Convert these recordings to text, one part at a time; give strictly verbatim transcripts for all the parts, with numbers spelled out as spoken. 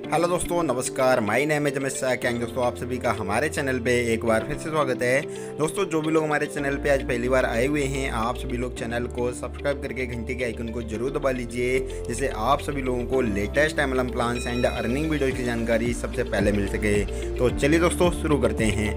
Hello दोस्तों, नमस्कार। My name है जमेश कैंग। दोस्तों, आप सभी का हमारे चैनल पे एक बार फिर से स्वागत है। दोस्तों, जो भी लोग हमारे चैनल पे आज पहली बार आए हुए हैं, आप सभी लोग चैनल को सब्सक्राइब करके घंटी के आइकन को जरूर दबा लीजिए, जिससे आप सभी लोगों को latest MLM plans and earning video की जानकारी सबसे पहले मिल सके। तो चलिए दोस्तों, शुरू करते हैं।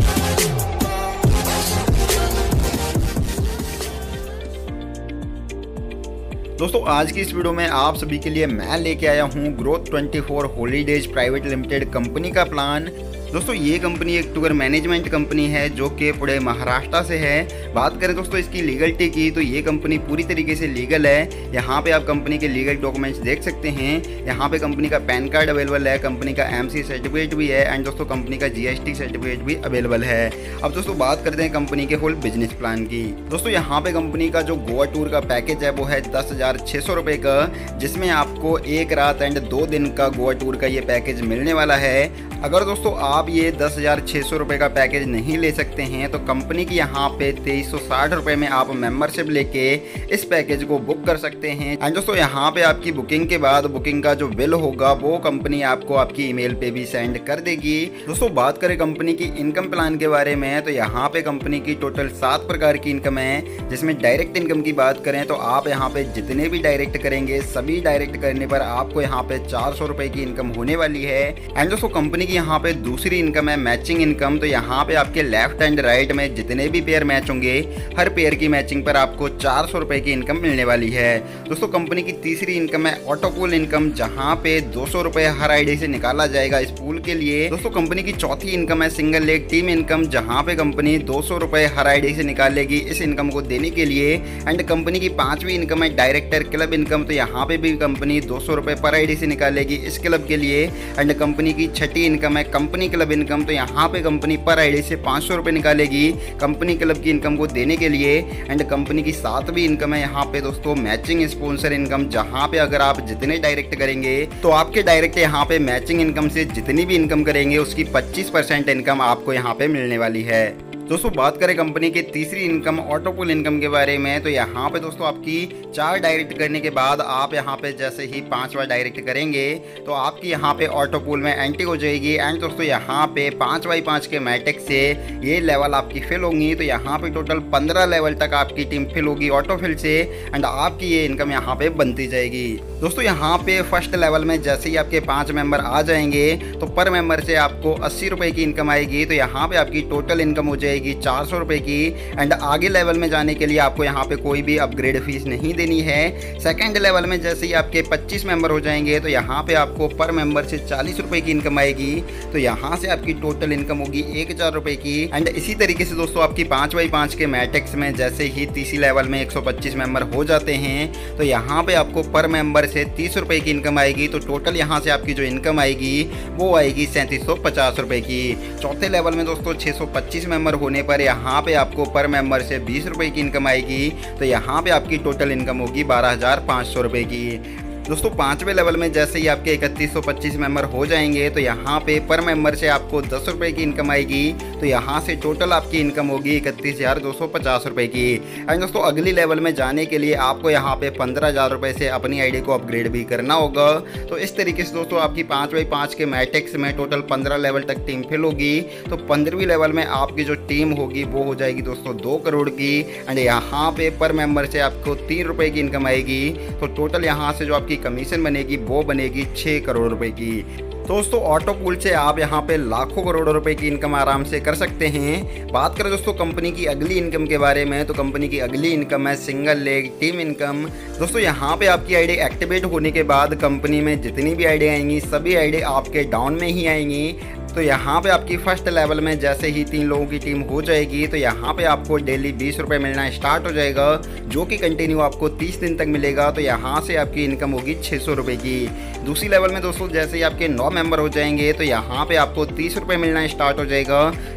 दोस्तों, आज की इस वीडियो में आप सभी के लिए मैं लेके आया हूं ग्रोथ चौबीस हॉलीडेज प्राइवेट लिमिटेड कंपनी का प्लान। दोस्तों, ये कंपनी एक टूर मैनेजमेंट कंपनी है जो कि पूरे महाराष्ट्र से है। बात करें दोस्तों इसकी लीगलिटी की, तो ये कंपनी पूरी तरीके से लीगल है। यहाँ पे आप कंपनी के लीगल डॉक्यूमेंट्स देख सकते हैं। यहाँ पे कंपनी का पैन कार्ड अवेलेबल है, कंपनी का एमसी सर्टिफिकेट भी है एंड दोस्तों कंपनी का जीएसटी सर्टिफिकेट भी अवेलेबल है। अब दोस्तों बात करते हैं कंपनी के होल बिजनेस प्लान की। दोस्तों, यहाँ पे कंपनी का जो गोवा टूर का पैकेज है वो है दस हजार छः सौ रुपये का, जिसमें आपको एक रात एंड दो दिन का गोवा टूर का ये पैकेज मिलने वाला है। अगर दोस्तों आप ये दस हजार छः सौ रुपये का पैकेज नहीं ले सकते हैं तो कंपनी की यहाँ पे तेईस सौ साठ रुपये में आप मेंबरशिप लेके इस पैकेज को बुक कर सकते हैं। एंड दोस्तों यहाँ पे आपकी बुकिंग के बाद बुकिंग का जो बिल होगा वो कंपनी आपको आपकी ईमेल पे भी सेंड कर देगी। दोस्तों, बात करें कंपनी की इनकम प्लान के बारे में, तो यहाँ पे कंपनी की टोटल सात प्रकार की इनकम है। जिसमें डायरेक्ट इनकम की बात करें तो आप यहाँ पे जितने भी डायरेक्ट करेंगे सभी डायरेक्ट करने पर आपको यहाँ पे चार सौ रुपये की इनकम होने वाली है। एंड दोस्तों कंपनी यहाँ पे दूसरी इनकम है मैचिंग इनकम। तो यहाँ पे आपके लेफ्ट एंड राइट में जितने भी पेयर मैच होंगे हर पेयर की मैचिंग पर आपको चार सौ रुपए की इनकम मिलने वाली है। दोस्तों, कंपनी की तीसरी इनकम है ऑटो पूल इनकम, जहाँ पे दो सौ रुपए हर आईडी से निकाला जाएगा इस पूल के लिए। दोस्तों, कंपनी की चौथी इनकम है सिंगल लेग टीम इनकम, जहाँ पे कंपनी दो सौ रुपए हर आईडी से निकालेगी इस इनकम को देने के लिए। एंड कंपनी की पांचवी इनकम है डायरेक्टर क्लब इनकम, तो यहाँ पे भी कंपनी दो सौ रुपए पर आईडी से निकालेगी इस क्लब के लिए। एंड कंपनी की छठी इनकम है कंपनी क्लब इनकम, तो यहाँ पे कंपनी पर आईडी से पाँच सौ रुपये निकालेगी कंपनी क्लब की इनकम को देने के लिए। एंड कंपनी की सातवीं इनकम है यहाँ पे दोस्तों मैचिंग स्पॉन्सर इनकम, जहाँ पे अगर आप जितने डायरेक्ट करेंगे तो आपके डायरेक्ट यहाँ पे मैचिंग इनकम से जितनी भी इनकम करेंगे उसकी पच्चीस परसेंट इनकम आपको यहाँ पे मिलने वाली है। दोस्तों, बात करें कंपनी की तीसरी इनकम ऑटो पूल इनकम के बारे में, तो यहाँ पे दोस्तों आपकी चार डायरेक्ट करने के बाद आप यहाँ पे जैसे ही पांचवा डायरेक्ट करेंगे तो आपकी यहाँ पे ऑटो पूल में एंट्री हो जाएगी। एंड दोस्तों यहाँ पे पाँच बाई पाँच के मैट्रिक से ये लेवल आपकी फिल होंगी, तो यहाँ पे टोटल पंद्रह लेवल तक आपकी टीम फिल होगी ऑटो फिल से। एंड आपकी ये इनकम यहाँ पे बनती जाएगी। दोस्तों, यहाँ पे फर्स्ट लेवल में जैसे ही आपके पाँच मेंबर आ जाएंगे तो पर मेंबर से आपको अस्सी रुपये की इनकम आएगी, तो यहाँ पे आपकी टोटल इनकम हो जाएगी चार सौ रुपये की। एंड आगे लेवल में जाने के लिए आपको यहाँ पे कोई भी अपग्रेड फीस नहीं देनी है। सेकंड लेवल में जैसे ही आपके पच्चीस मेंबर हो जाएंगे तो यहाँ पे आपको पर मेंबर से चालीस रुपये की इनकम आएगी, तो यहाँ से आपकी टोटल इनकम होगी एक हज़ार रुपये की। एंड इसी तरीके से दोस्तों आपकी पाँच बाई पाँच के मैट्रिक्स में जैसे ही तीसरी लेवल में एक सौ पच्चीस मेंबर हो जाते हैं तो यहाँ पे आपको पर मेंबर से तीस रुपये की इनकम आएगी, तो टोटल यहाँ से आपकी जो इनकम आएगी वो आएगी सैंतीस सौ पचास रुपये की। चौथे लेवल में दोस्तों छः सौ पच्चीस मेंबर होने पर यहाँ पे आपको पर मेंबर से बीस रुपए की इनकम आएगी, तो यहाँ पे आपकी टोटल इनकम होगी बारह हजार पाँच सौ रुपये की। दोस्तों, पांचवें लेवल में जैसे ही आपके इकतीस सौ पच्चीस मेंबर हो जाएंगे तो यहाँ पे पर मेंबर से आपको दस रुपये की इनकम आएगी, तो यहाँ से टोटल आपकी इनकम होगी इकतीस हज़ार दो सौ पचास रुपये की। एंड दोस्तों अगली लेवल में जाने के लिए आपको यहाँ पे पंद्रह हज़ार रुपये से अपनी आईडी को अपग्रेड भी करना होगा। तो इस तरीके से दोस्तों आपकी पाँच बाई पाँच के मैट्रिक्स में टोटल पंद्रह लेवल तक टीम फिल होगी, तो पंद्रहवीं लेवल में आपकी जो टीम होगी वो हो जाएगी दोस्तों दो करोड़ की। एंड यहाँ पे पर मेंबर से आपको तीन रुपये की इनकम आएगी, तो टोटल यहाँ से जो आपकी कमीशन बनेगी वो बनेगी छः करोड़ रुपए की। दोस्तों, ऑटो पूल से आप यहाँ पे लाखों करोड़ों रुपए की इनकम आराम से कर सकते हैं। बात करें दोस्तों कंपनी की अगली इनकम के बारे में, तो कंपनी की अगली इनकम है सिंगल लेग टीम इनकम। दोस्तों, यहाँ पे आपकी आईडी एक्टिवेट होने के बाद कंपनी में जितनी भी आईडी आएंगी सभी आईडी आपके डाउन में ही आएंगी। तो यहाँ पे आपकी फर्स्ट लेवल में जैसे ही तीन लोगों की टीम हो जाएगी तो यहाँ पे आपको डेली बीस रुपये मिलना स्टार्ट हो जाएगा, जो कि कंटिन्यू आपको तीस दिन तक मिलेगा, तो यहाँ से आपकी इनकम होगी छः सौ रुपये की। दूसरी लेवल में दोस्तों जैसे ही आपके नौ मेंबर हो जाएंगे तो यहाँ पे आपको तीस रुपये मिलना स्टार्ट हो जाएगा,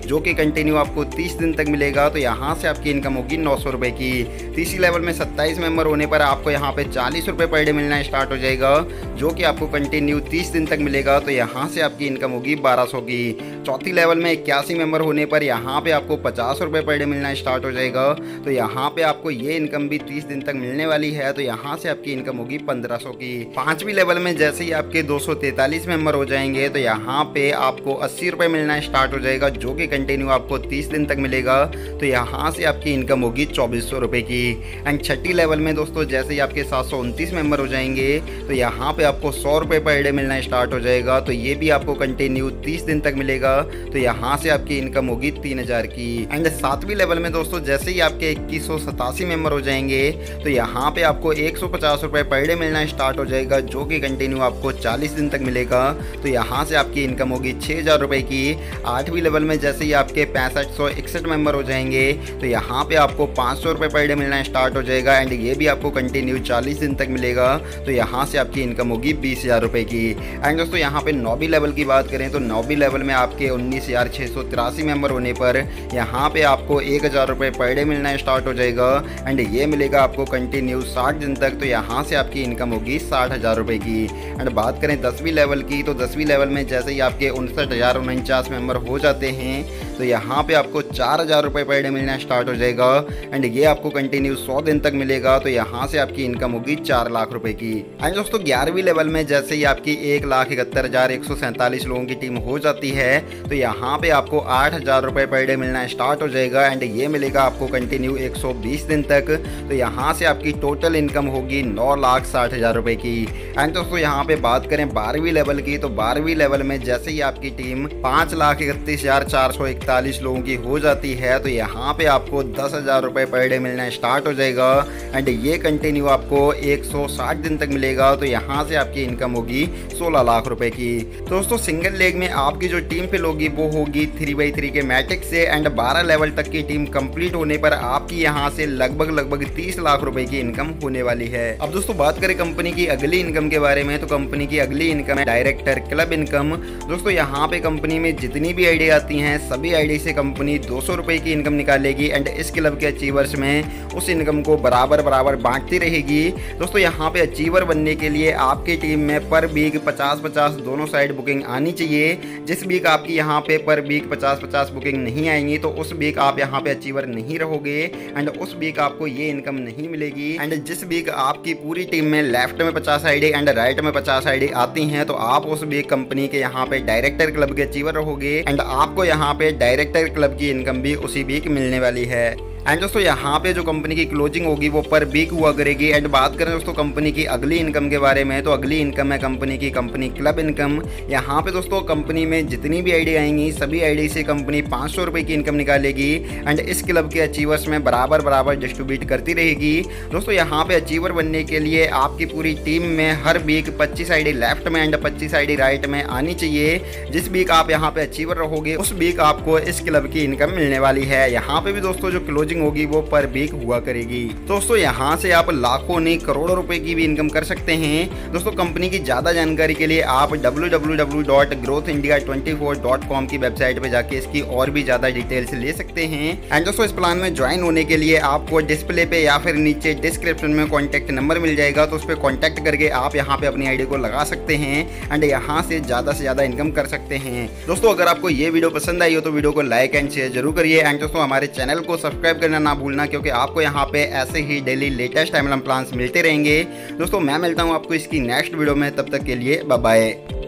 जो कि कंटिन्यू आपको तीस दिन तक मिलेगा। तो यहाँ से आपकी इनकम होगी नौ सौ रुपये की। तीसरी लेवल में सत्ताईस मेंबर होने पर आपको यहाँ पे चालीस रुपये पर डे मिलना स्टार्ट हो जाएगा, जो कि आपको कंटिन्यू तीस दिन तक मिलेगा। तो यहाँ से आपकी इनकम होगी बारह सौ की। चौथी लेवल में इक्यासी मेंबर होने पर यहाँ पे आपको पचास रुपये पर डे मिलना स्टार्ट हो जाएगा। तो यहाँ पे आपको ये इनकम भी तीस दिन तक मिलने वाली है। तो यहाँ से आपकी इनकम होगी पंद्रह सौ की। पांचवी लेवल में जैसे ही आपके दो सौ तैंतालीस मेंबर हो जाएंगे तो यहाँ पे आपको अस्सी रुपये मिलना स्टार्ट हो जाएगा, जो कि कंटिन्यू आपको तीस दिन तक मिलेगा। तो यहाँ से आपकी इनकम होगी चौबीस सौ रुपये की। एंड छठी लेवल में दोस्तों जैसे ही आपके सात सौ उनतीस मेंबर हो जाएंगे तो यहाँ पे आपको सौ रुपये पर डे मिलना स्टार्ट हो जाएगा। तो ये भी आपको कंटिन्यू तीस दिन तक मिलेगा। तो यहाँ से आपकी इनकम होगी तीन हज़ार की। एंड सातवीं लेवल में दोस्तों जैसे ही आपके इक्कीस सौ सतासी मेंबर हो जाएंगे तो यहाँ पे आपको एक सौ पचास रुपये पर डे मिलना स्टार्ट हो जाएगा, जो कि कंटिन्यू आपको चालीस दिन तक मिलेगा। तो यहाँ से आपकी इनकम होगी छः हज़ार रुपये की। आठवीं लेवल में जैसे ही आपके पैंसठ सौ इकसठ मेंबर हो जाएंगे तो यहाँ पे आपको पाँच सौ रुपये पर डे मिलना स्टार्ट हो जाएगा। एंड ये भी आपको कंटिन्यू चालीस दिन तक मिलेगा। तो यहाँ से आपकी इनकम होगी बीस हज़ार रुपये की। एंड दोस्तों यहाँ पे नौवीं लेवल की बात करें तो नौवीं लेवल में आपके उन्नीस हज़ार छः सौ तिरासी मेंबर होने पर यहाँ पे आपको एक हज़ार रुपये पर डे मिलना स्टार्ट हो जाएगा। एंड ये मिलेगा आपको कंटिन्यू साठ दिन तक। तो यहाँ से आपकी इनकम होगी साठ हज़ार रुपये की। एंड बात करें दसवीं लेवल की तो दसवीं लेवल में जैसे ही आपके उनसठ हज़ार उनचास मेंबर हो जाते हैं तो यहाँ पे आपको चार हज़ार रुपये पर डे मिलना स्टार्ट हो जाएगा। एंड ये आपको कंटिन्यू सौ दिन तक मिलेगा। तो यहाँ से आपकी इनकम होगी चार लाख रुपए की। एंड दोस्तों ग्यारहवीं लेवल में जैसे ही आपकी एक लाख इकहत्तर हज़ार एक सौ सैंतालीस लोगों की टीम हो जाती है तो यहाँ पे आपको आठ हज़ार रुपये पर डे मिलना स्टार्ट हो जाएगा। एंड ये मिलेगा आपको कंटिन्यू एक सौ बीस दिन तक। तो यहाँ से आपकी टोटल इनकम होगी नौ लाख साठ हज़ार रुपये की। एंड दोस्तों यहाँ पे बात करें बारहवीं लेवल की तो बारहवीं लेवल में जैसे ही आपकी टीम पाँच लाख इकतीस हज़ार चार सौ इकतालीस लोगों की हो जाती है तो यहाँ पे आपको दस हज़ार रुपये पर डे मिलना स्टार्ट हो जाएगा। एंड ये कंटिन्यू आपको एक सौ साठ दिन तक मिलेगा। तो यहाँ से आपकी इनकम होगी सोलह लाख रुपए की। दोस्तों सिंगल लेग में आपकी जो टीम फिल होगी वो होगी थ्री बाई थ्री के मैट्रिक्स से। एंड बारह लेवल तक की टीम कंप्लीट होने पर आपकी यहाँ से लगभग लगभग तीस लाख रुपए की इनकम होने वाली है। अब दोस्तों बात करें कंपनी की अगली इनकम के बारे में तो कंपनी की अगली इनकम है डायरेक्टर क्लब इनकम। दोस्तों यहाँ पे कंपनी में जितनी भी आईडी आती हैं सभी आईडी से कंपनी दो सौ रुपए की इनकम निकालेगी। एंड इस क्लब के अचीवर्स में उस इनकम को बराबर बराबर बांटती रहेगी। दोस्तों यहाँ पे अचीवर बनने के लिए आपकी टीम में पर वीक पचास पचास दोनों साइड बुकिंग आनी चाहिए। जिस वीक आपकी यहाँ पे पर वीक पचास पचास बुकिंग नहीं आएंगी तो उस वीक आप यहाँ पे अचीवर नहीं रहोगे। एंड उस वीक आपको ये इनकम नहीं मिलेगी। एंड जिस वीक आपकी पूरी टीम में लेफ्ट में पचास आईडी एंड राइट में पचास आईडी आती हैं तो आप उस वीक कंपनी के यहाँ पे डायरेक्टर क्लब के अचीवर रहोगे। एंड आपको यहाँ पे डायरेक्टर क्लब की इनकम भी उसी वीक मिलने वाली है। एंड दोस्तों यहाँ पे जो कंपनी की क्लोजिंग होगी वो पर वीक हुआ करेगी। एंड बात करें दोस्तों कंपनी की अगली इनकम के बारे में तो अगली इनकम है कंपनी की कंपनी क्लब इनकम। यहाँ पे दोस्तों कंपनी में जितनी भी आईडी आएंगी सभी आईडी से कंपनी पाँच सौ रुपये की इनकम निकालेगी। एंड इस क्लब के अचीवर्स में बराबर बराबर डिस्ट्रीब्यूट करती रहेगी। दोस्तों यहाँ पे अचीवर बनने के लिए आपकी पूरी टीम में हर वीक पच्चीस आईडी लेफ्ट में एंड पच्चीस आईडी राइट में आनी चाहिए। जिस वीक आप यहाँ पे अचीवर रहोगे उस वीक आपको इस क्लब की इनकम मिलने वाली है। यहाँ पे भी दोस्तों जो क्लोजिंग होगी वो पर वीक हुआ करेगी। दोस्तों यहाँ से आप लाखों नहीं करोड़ों रुपए की भी इनकम कर सकते हैं। दोस्तों कंपनी की ज्यादा जानकारी के लिए आप W W W dot growth India twenty four dot com की वेबसाइट पे जाके इसकी और भी ज्यादा डिटेल्स ले सकते हैं। एंड दोस्तों इस प्लान में ज्वाइन होने के लिए आपको डिस्प्ले पे या फिर नीचे डिस्क्रिप्शन में कॉन्टैक्ट नंबर मिल जाएगा, तो उस पर कॉन्टैक्ट करके आप यहाँ पे अपनी आईडी को लगा सकते हैं एंड यहाँ से ज्यादा से ज्यादा इनकम कर सकते हैं। दोस्तों अगर आपको ये वीडियो पसंद आई हो तो वीडियो को लाइक एंड शेयर जरूर करिए। एंड दोस्तों हमारे चैनल को सब्सक्राइब करना ना भूलना, क्योंकि आपको यहाँ पे ऐसे ही daily latest M L M plans मिलते रहेंगे। दोस्तों मैं मिलता हूँ आपको इसकी नेक्स्ट वीडियो में, तब तक के लिए बाय बाय।